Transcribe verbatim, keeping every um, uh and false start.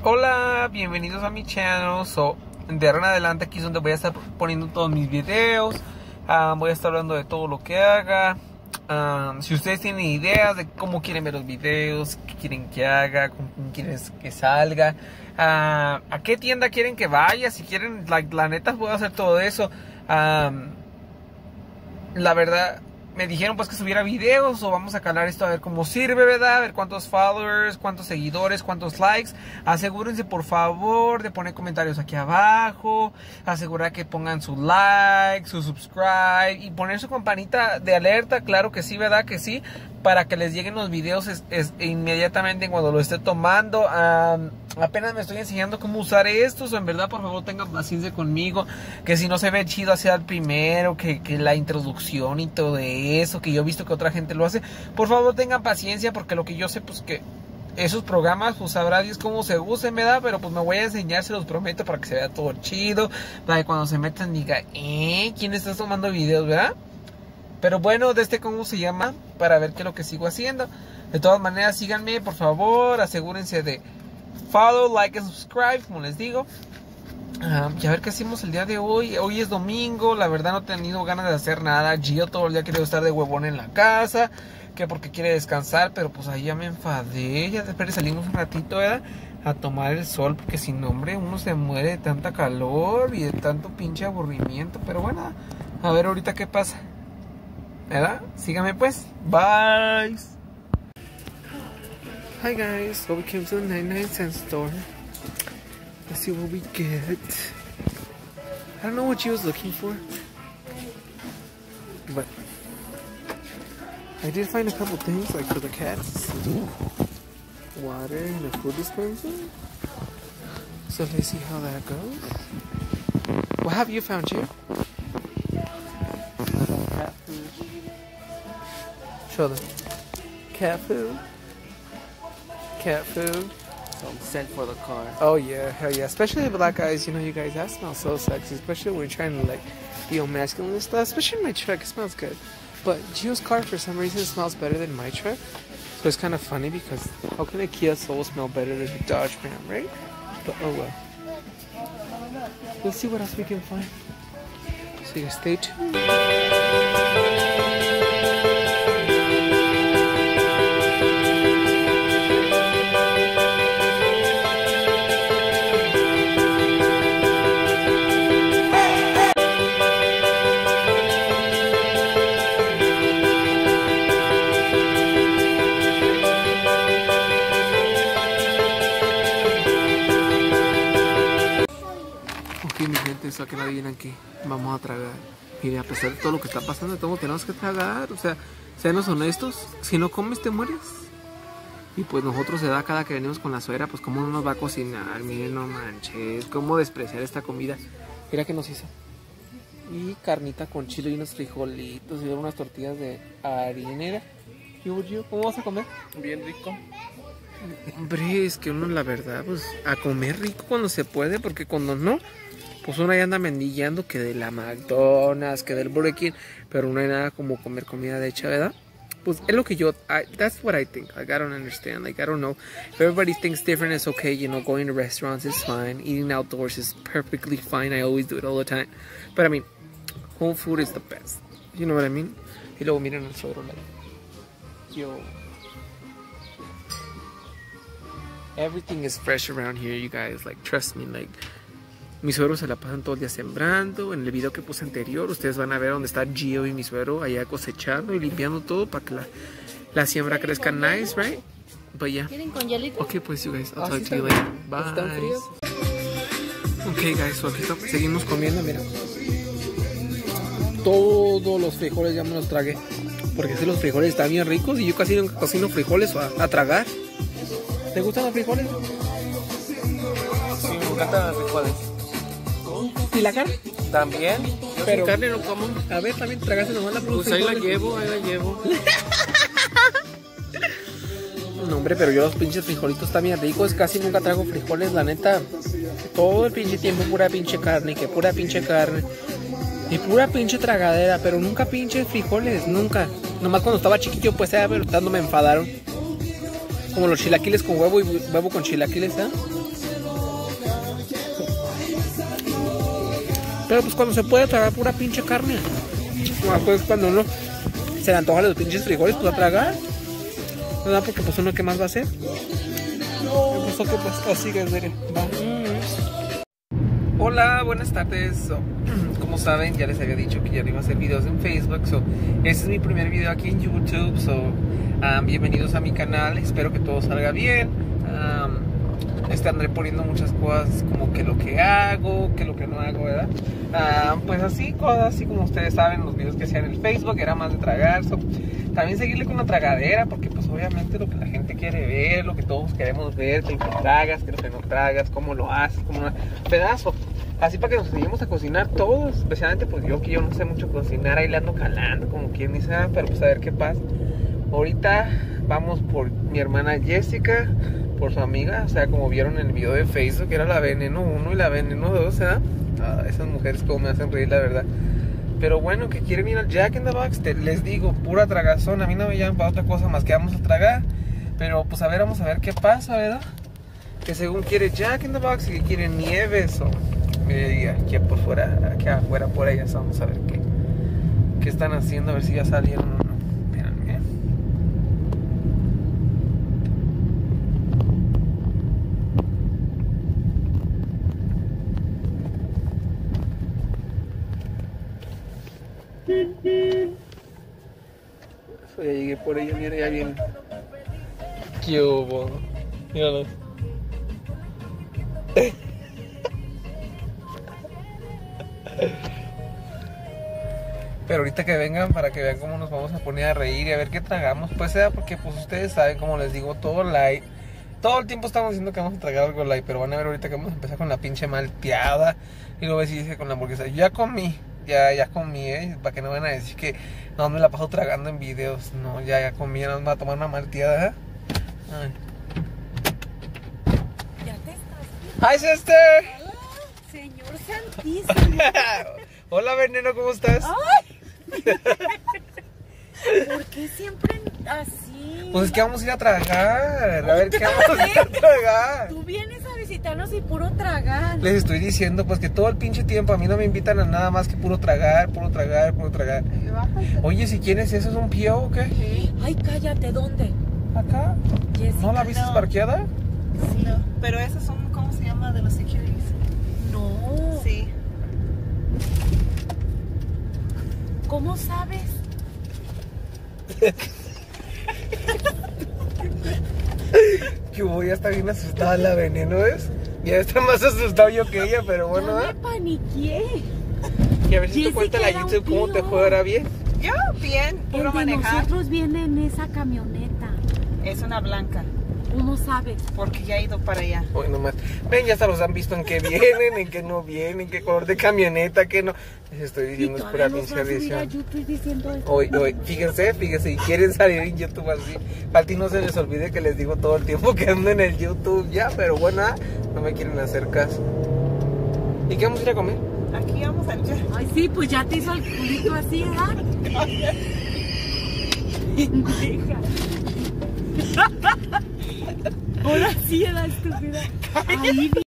Hola, bienvenidos a mi channel. So, de ahora en adelante aquí es donde voy a estar poniendo todos mis videos. uh, Voy a estar hablando de todo lo que haga. uh, Si ustedes tienen ideas de cómo quieren ver los videos, qué quieren que haga, con quién quieren que salga, uh, a qué tienda quieren que vaya, si quieren, like, la neta puedo hacer todo eso. um, La verdad, me dijeron pues que subiera videos, o vamos a calar esto a ver cómo sirve, ¿verdad? A ver cuántos followers, cuántos seguidores, cuántos likes. Asegúrense por favor de poner comentarios aquí abajo. Asegurar que pongan su like, su subscribe y poner su campanita de alerta, claro que sí, ¿verdad? Que sí, para que les lleguen los videos es, es, inmediatamente cuando lo esté tomando. um, Apenas me estoy enseñando cómo usar esto, o en verdad por favor tengan paciencia conmigo, que si no se ve chido hacia el primero, que, que la introducción y todo eso, que yo he visto que otra gente lo hace, por favor tengan paciencia, porque lo que yo sé pues que esos programas pues sabrá Dios cómo se usen, ¿verdad? Pero pues me voy a enseñar, se los prometo, para que se vea todo chido, para que cuando se metan diga, eh, ¿quién está tomando videos, verdad? Pero bueno, de este cómo se llama, para ver qué es lo que sigo haciendo. De todas maneras, síganme, por favor, asegúrense de follow, like y subscribe, como les digo. Uh, y a ver qué hacemos el día de hoy. Hoy es domingo, la verdad no he tenido ganas de hacer nada. Gio todo el día quiere estar de huevón en la casa, que porque quiere descansar, pero pues ahí ya me enfadé. Ya después salimos un ratito, ¿verdad? A tomar el sol, porque si no, hombre, uno se muere de tanta calor y de tanto pinche aburrimiento. Pero bueno, a ver ahorita qué pasa, ¿verdad? Síganme pues, bye. Hi guys, so we came to the ninety-nine cent store. Let's see what we get. I don't know what she was looking for, but I did find a couple things, like for the cats. Water and a food dispenser. So let's see how that goes. What have you found here? Cat food. Show them. Cat food. Cat food. Some scent for the car. Oh yeah, hell yeah. Especially black guys, you know, you guys, that smells so sexy. Especially when you're trying to like be all masculine and stuff. Especially in my truck, it smells good. But Gio's car for some reason smells better than my truck. So it's kind of funny, because how can a Kia Soul smell better than a Dodge Ram, right? But oh well. Let's see what else we can find. So you guys stay tuned. Mi gente, eso que la adivinan que vamos a tragar. Mire, a pesar de todo lo que está pasando, todos tenemos que tragar. O sea, seanos honestos, si no comes te mueres. Y pues nosotros se da cada que venimos con la suegra, pues cómo no nos va a cocinar. Miren, no manches, cómo despreciar esta comida. Mira que nos hizo. Y carnita con chile y unos frijolitos y unas tortillas de harina. ¿Y cómo vas a comer? Bien rico. Hombre, es que uno la verdad, pues a comer rico cuando se puede, porque cuando no, pues uno ya anda mendigando que de la McDonald's, que del Burger King, pero no hay nada como comer comida de hecha, ¿verdad? Pues es lo que yo, I, that's what I think. Like, I don't understand, like, I don't know. If everybody thinks different, it's okay, you know, going to restaurants is fine. Eating outdoors is perfectly fine. I always do it all the time. But I mean, home food is the best. You know what I mean? Y luego miren el suegro, like, yo... Everything is fresh around here, you guys. Like, trust me, like... Mis suegros se la pasan todo el día sembrando. En el video que puse anterior, ustedes van a ver dónde está Gio y mi suegro allá cosechando y limpiando todo para que la, la siembra crezca nice, right? But yeah. ¿Quieren con hielito? Okay, pues, you guys. I'll talk to you later. Bye. ¿Están fríos? Okay, guys. So aquí estamos, seguimos comiendo, mira. Todos los frijoles ya me los tragué. Porque si los frijoles están bien ricos y yo casi nunca cocino frijoles a, a tragar. ¿Te gustan los frijoles? Sí, me encantan los frijoles. ¿Y la carne? También. Yo Pero sin carne no como. A ver, también tragaste nomás la Pues ahí la llevo, ahí la llevo. No, hombre, pero yo los pinches frijolitos están bien ricos. Casi nunca trago frijoles, la neta. Todo el pinche tiempo pura pinche carne, que pura pinche carne. Y pura pinche tragadera, pero nunca pinche frijoles, nunca. Nomás cuando estaba chiquillo, pues, eh, pero tanto me enfadaron. Como los chilaquiles con huevo y huevo con chilaquiles, ¿eh? Pero pues cuando se puede tragar pura pinche carne. No, pues cuando uno se le antoja los pinches frijoles, pues a tragar. ¿Verdad? Porque pues uno, ¿qué más va a hacer? No. Pues que pues así que en serio. Va. Hola, buenas tardes. So, como saben, ya les había dicho que ya no iba a hacer videos en Facebook. So, este es mi primer video aquí en YouTube. So, um, bienvenidos a mi canal. Espero que todo salga bien. Um, este andré poniendo muchas cosas como que lo que hago, que lo que no hago, ¿verdad? Um, pues así, cosas así como ustedes saben, los videos que hacía en el Facebook era más de tragar. So, también seguirle con la tragadera, porque pues obviamente lo que la gente quiere ver, lo que todos queremos ver, que lo que tragas, que lo que no tragas, cómo lo haces, como un pedazo. Así para que nos enseñemos a cocinar todos, especialmente pues yo que yo no sé mucho cocinar, ahí le ando calando, como quien dice, pero pues a ver qué pasa. Ahorita vamos por mi hermana Jessica, por su amiga, o sea, como vieron en el video de Facebook, era la Veneno uno y la Veneno dos, ¿eh? Ah, esas mujeres como me hacen reír, la verdad. Pero bueno, que quieren ir al Jack in the Box, te, les digo, pura tragazón. A mí no me llaman para otra cosa más que vamos a tragar. Pero pues a ver, vamos a ver qué pasa, ¿verdad? Que según quiere Jack in the Box y que quiere nieves o... Mire, aquí por fuera, aquí afuera por ellas, vamos a ver qué, qué están haciendo, a ver si ya salieron o no. Espérenme. Eso, ya llegué por ella, mira, ya viene. ¿Qué hubo? Míralos. Pero ahorita que vengan para que vean cómo nos vamos a poner a reír y a ver qué tragamos, pues sea porque pues ustedes saben, como les digo, todo light. Todo el tiempo estamos diciendo que vamos a tragar algo light, pero van a ver ahorita que vamos a empezar con la pinche malteada. Y luego si dice con la hamburguesa, ya comí, ya, ya comí, eh, para que no van a decir que no me la paso tragando en videos. No, ya, ya comí, nos vamos a tomar una malteada, ¿eh? Ay. Ya te estás. Hi sister. Hola, Señor Santísimo. Hola Veneno, ¿cómo estás? Ay. ¿Por qué siempre así? Pues es que vamos a ir a tragar. A ver qué vamos a ir a tragar. Tú vienes a visitarnos y puro tragar. Les estoy diciendo pues que todo el pinche tiempo a mí no me invitan a nada más que puro tragar, puro tragar, puro tragar. Oye, si quieres, ¿eso es un pío o qué? Sí. Ay, cállate, ¿dónde? Acá. Jessica, ¿No la viste no. parqueada? Sí, no, pero esos son, ¿cómo se llama? De los securities. No. Sí. ¿Cómo sabes? Que voy a estar bien asustada la Veneno, ¿ves? Ya está más asustado yo que ella, pero bueno, Ya ¿eh? me paniqué. Y a ver si te Jessica cuenta la era un YouTube cómo te pío. fue ahora bien. Yo, bien, El puro de manejar. nosotros viene en esa camioneta. Es una blanca, ¿Cómo sabes? porque ya he ido para allá. Hoy nomás. Ven, ya se los han visto en qué vienen, en qué no vienen, en qué color de camioneta, qué no. Les estoy Y diciendo, es pura todavía nos pinche va a subir a edición. YouTube diciendo eso. Hoy, hoy, fíjense, fíjense, y quieren salir en YouTube así. Para ti no se les olvide que les digo todo el tiempo que ando en el YouTube ya, pero bueno, ah, no me quieren hacer caso. ¿Y qué vamos a ir a comer? Aquí vamos a entrar. Ay, sí, pues ya te hizo el culito así, ¿verdad? Pendeja. Ahora sí era estúpida. Ahí